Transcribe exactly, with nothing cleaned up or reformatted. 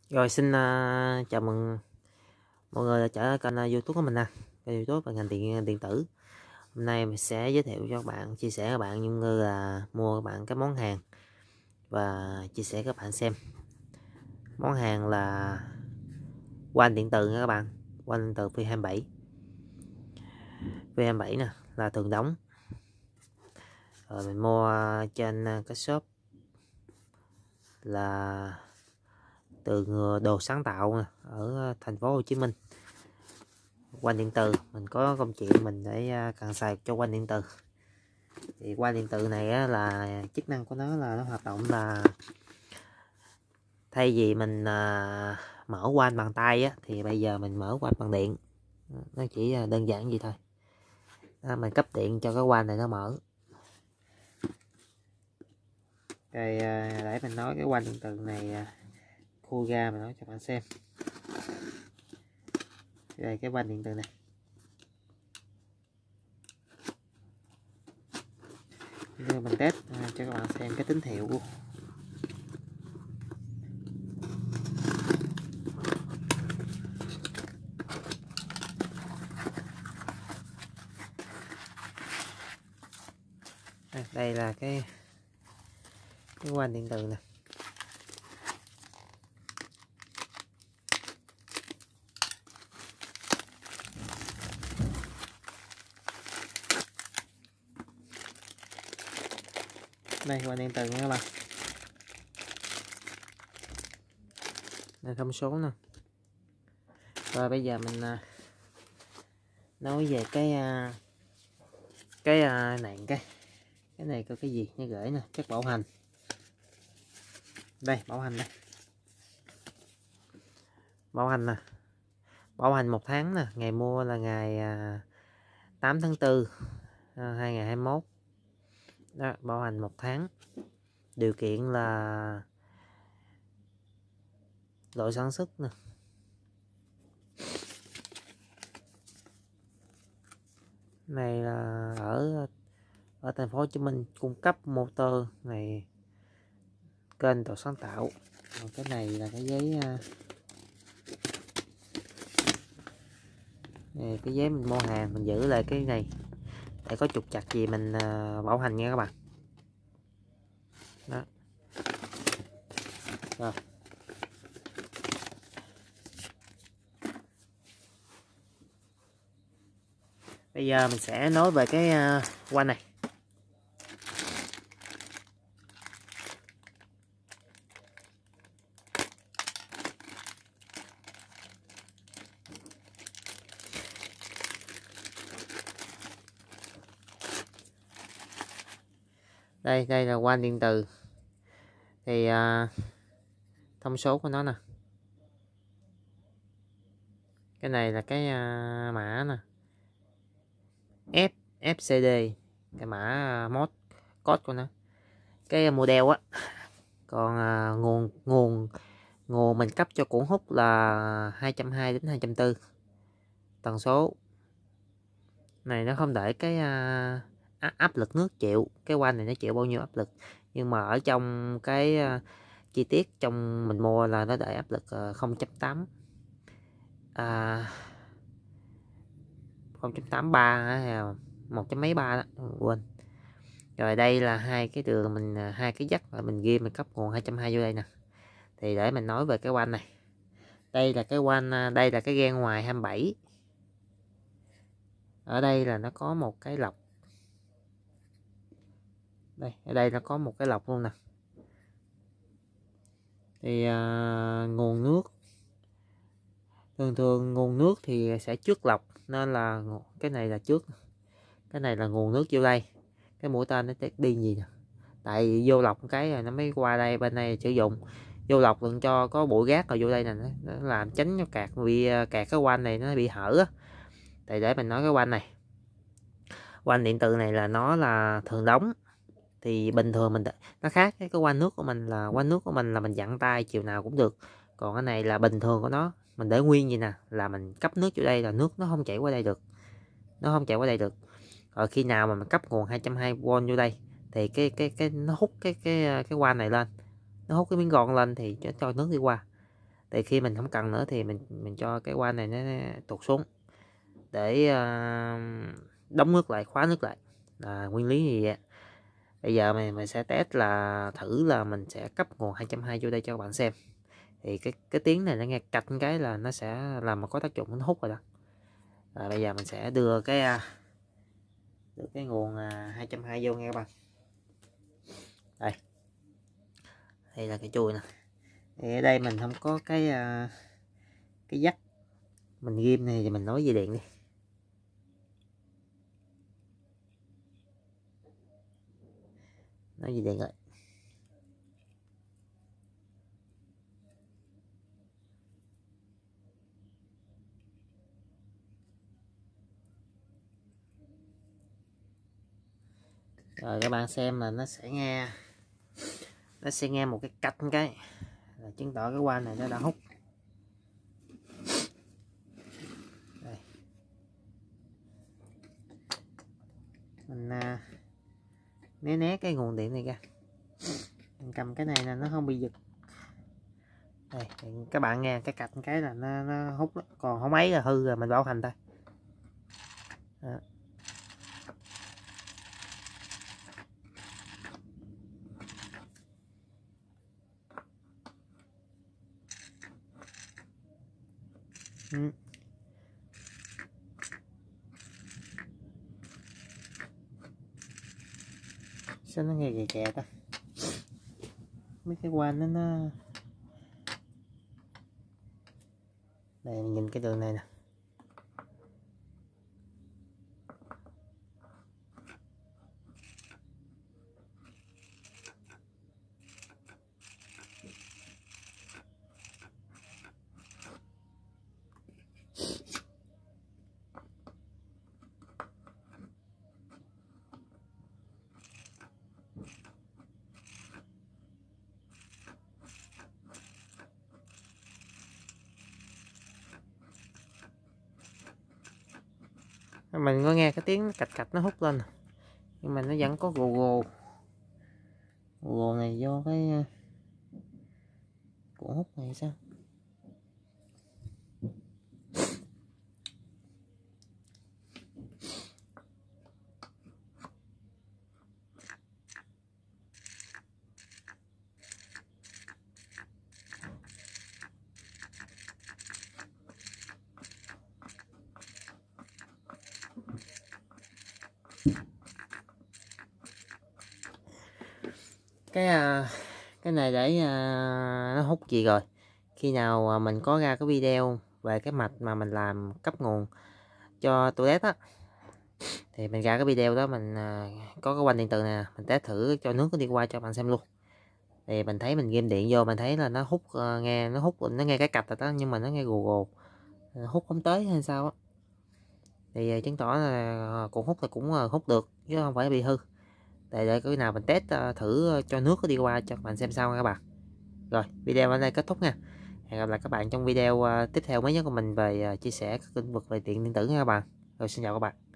Rồi xin uh, chào mừng mọi người đã trở lại kênh uh, YouTube của mình nè, kênh YouTube về ngành điện điện tử. Hôm nay mình sẽ giới thiệu cho các bạn, chia sẻ các bạn như là mua các bạn cái món hàng và chia sẻ các bạn xem. Món hàng là van điện từ nha các bạn, van điện từ V hai mươi bảy. V hai mươi bảy nè là thường đóng. Rồi mình mua trên cái shop là từ Đồ Sáng Tạo nè, ở thành phố Hồ Chí Minh. Van điện từ mình có công chuyện mình để cần xài cho van điện từ. Thì van điện từ này á, là chức năng của nó là nó hoạt động là thay vì mình à, mở van bằng tay á, thì bây giờ mình mở van bằng điện. Nó chỉ đơn giản vậy thôi. Đó, mình cấp điện cho cái van này nó mở. Rồi à, để mình nói cái van điện từ này à, khui ra mình nói cho bạn xem. Đây cái van điện từ này. Giờ mình test à, cho các bạn xem cái tín hiệu của à, đây là cái cái van điện từ nè. Đây van điện từ nha các bạn. Đây thông số nè. Rồi bây giờ mình à, nói về cái à, cái à, này cái cái này có cái gì như gửi nè, chất bảo hành. Đây bảo hành đây, bảo hành nè, bảo hành một tháng nè, ngày mua là ngày à, tám tháng tư à, hai nghìn không trăm hai mươi mốt. Đó, bảo hành một tháng. Điều kiện là đội sản xuất nè, này là ở ở thành phố Hồ Chí Minh cung cấp motor này, kênh Đồ Sáng Tạo. Còn cái này là cái giấy này, cái giấy mình mua hàng mình giữ lại cái này để có trục trặc gì mình uh, bảo hành nha các bạn. Đó. Rồi. Bây giờ mình sẽ nói về cái uh, van này. Đây, đây là van điện từ. Thì uh, thông số của nó nè. Cái này là cái uh, mã nè. F FCD, cái mã uh, mod code của nó. Cái model á. Còn uh, nguồn nguồn nguồn mình cấp cho cuộn hút là hai trăm hai mươi đến hai trăm bốn mươi. Tần số này nó không để cái uh, áp lực nước chịu, cái van này nó chịu bao nhiêu áp lực, nhưng mà ở trong cái uh, chi tiết trong mình mua là nó để áp lực uh, không chấm tám à, không chấm tám ba hay là một chấm mấy ba đó, quên. Rồi đây là hai cái đường mình hai cái dắt là mình ghi mình cấp nguồn hai trăm hai mươi vô đây nè. Thì để mình nói về cái van này. Đây là cái van, đây là cái gen ngoài hai mươi bảy. Ở đây là nó có một cái lọc. Đây, ở đây nó có một cái lọc luôn nè. Thì uh, nguồn nước thường thường nguồn nước thì sẽ trước lọc, nên là cái này là trước, cái này là nguồn nước vô đây. Cái mũi tên nó đi gì nè, tại vì vô lọc cái rồi nó mới qua đây bên này sử dụng. Vô lọc đừng cho có bụi rác rồi vô đây nè, nó làm tránh cho cạc, vì cạc cái van này nó bị hở á. Thì để mình nói cái van này, van điện từ này là nó là thường đóng. Thì bình thường mình nó khác cái cái van nước của mình, là van nước của mình là mình dặn tay chiều nào cũng được. Còn cái này là bình thường của nó, mình để nguyên vậy nè, là mình cấp nước vô đây là nước nó không chảy qua đây được, nó không chảy qua đây được. Rồi khi nào mà mình cấp nguồn hai trăm hai mươi vôn vô đây thì cái cái cái nó hút cái cái cái van này lên, nó hút cái miếng gòn lên thì cho, cho nước đi qua. Thì khi mình không cần nữa thì mình mình cho cái van này nó tụt xuống để uh, đóng nước lại, khóa nước lại, là nguyên lý gì vậy. Bây giờ mình mình sẽ test là thử là mình sẽ cấp nguồn hai trăm hai mươi vô đây cho các bạn xem. Thì cái cái tiếng này nó nghe cạch cái là nó sẽ làm một có tác dụng nó hút rồi đó. Rồi bây giờ mình sẽ đưa cái đưa cái nguồn hai trăm hai mươi vô nghe các bạn. Đây, đây là cái chùi nè. Thì ở đây mình không có cái cái dắt mình ghim này, thì mình nói về điện đi. Nói về điện rồi. Rồi các bạn xem là nó sẽ nghe nó sẽ nghe một cái cách cái là chứng tỏ cái van này nó đã hút. Đây. Mình à, né né cái nguồn điện này ra, mình cầm cái này là nó không bị giật. Đây các bạn nghe cái cạch cái là nó, nó hút đó. Còn không ấy là hư rồi, mình bảo hành thôi. Đó. Ừ. Sao nó nghe kè kè ta, mấy cái van nó nó đây, nhìn cái đường này nè. Mình có nghe cái tiếng cạch cạch nó hút lên, nhưng mà nó vẫn có gồ gồ gồ này do cái cuộn hút này sao. Cái cái này để nó hút gì rồi, khi nào mình có ra cái video về cái mạch mà mình làm cấp nguồn cho toilet á, thì mình ra cái video đó, mình có cái van điện từ nè, mình test thử cho nước nó đi qua cho bạn xem luôn. Thì mình thấy mình ghim điện vô, mình thấy là nó hút, nghe nó hút, nó nghe cái cạch rồi đó, nhưng mà nó nghe gù gù, hút không tới hay sao á. Thì chứng tỏ là cuộn hút là cũng hút được chứ không phải bị hư. Để để cái nào mình test thử cho nước nó đi qua cho các bạn xem sau nha các bạn. Rồi video ở đây kết thúc nha. Hẹn gặp lại các bạn trong video tiếp theo mới nhất của mình về chia sẻ các lĩnh vực về điện điện tử nha các bạn. Rồi xin chào các bạn.